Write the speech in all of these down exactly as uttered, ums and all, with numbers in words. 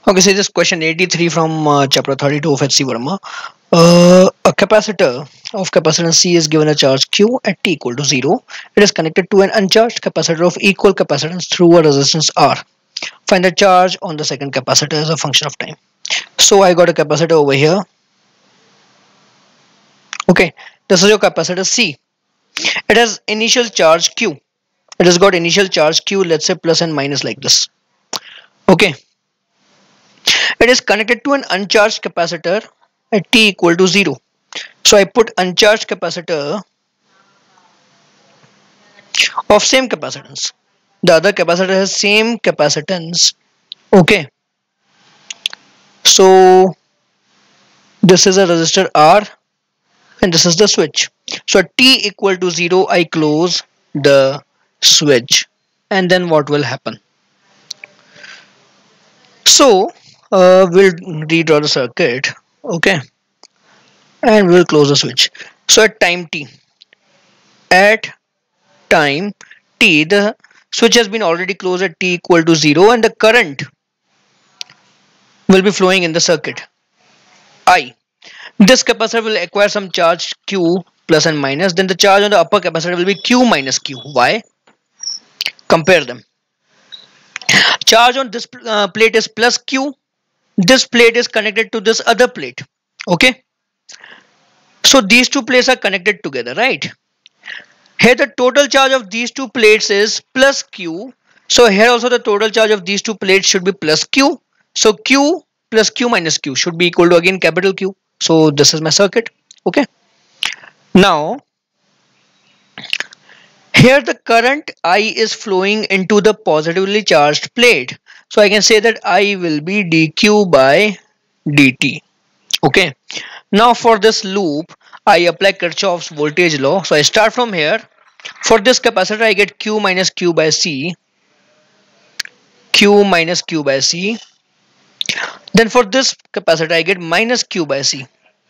Okay, so this question eighty-three from uh, chapter thirty-two of H C Verma. Uh, a capacitor of capacitance C is given a charge Q at t equal to zero. It is connected to an uncharged capacitor of equal capacitance through a resistance R. Find the charge on the second capacitor as a function of time. So I got a capacitor over here. Okay, this is your capacitor C. It has initial charge Q. It has got initial charge Q, let's say plus and minus like this. Okay. It is connected to an uncharged capacitor at t equal to zero. So I put uncharged capacitor of same capacitance. The other capacitor has same capacitance. Okay. So this is a resistor R and this is the switch. So at t equal to zero, I close the switch. And then what will happen? So uh, we'll redraw the circuit. Okay. And we'll close the switch. So at time t, at time t, the switch has been already closed at t equal to zero and the current will be flowing in the circuit I. This capacitor will acquire some charge Q plus and minus. Then the charge on the upper capacitor will be Q minus Q. Why? Compare them. Charge on this uh, plate is plus Q. This plate is connected to this other plate. Okay. So these two plates are connected together, right? Here the total charge of these two plates is plus Q. So here also the total charge of these two plates should be plus Q. So Q plus Q minus Q should be equal to again capital Q. So this is my circuit. Okay. Now here the current I is flowing into the positively charged plate. So I can say that I will be dq by dt. Okay. Now for this loop I apply Kirchhoff's voltage law. So I start from here. For this capacitor I get Q minus Q by C. Q minus Q by C. Then for this capacitor I get minus Q by C.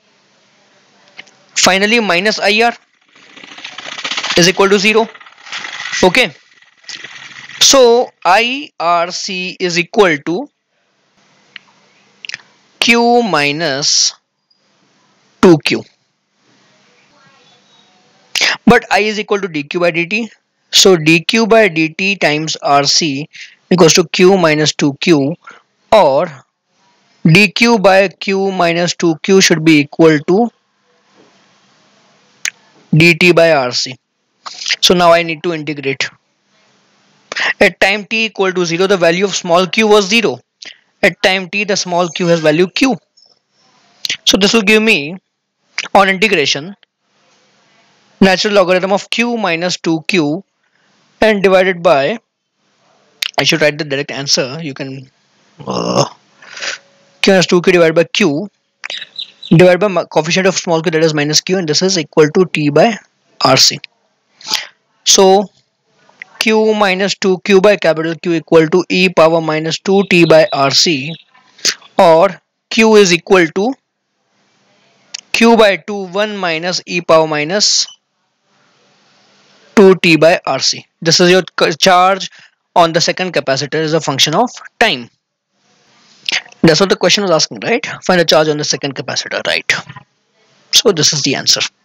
Finally minus I R is equal to zero. Okay. So I R C is equal to Q minus two Q. But I is equal to dq by dt. So dq by dt times R C equals to Q minus two Q, or dq by Q minus two Q should be equal to dt by R C. So now I need to integrate. At time t equal to zero, the value of small q was zero. At time t, the small q has value q. So this will give me, on integration, natural logarithm of q minus two Q and divided by, I should write the direct answer. You can uh, q minus two Q divided by q divided by coefficient of small q, that is minus q, and this is equal to t by R C. So Q minus two Q by capital Q equal to e power minus two t by R C, or Q is equal to Q by two one minus e power minus two t by R C. This is your charge on the second capacitor as a function of time. That's what the question was asking, right? Find the charge on the second capacitor, right? So this is the answer.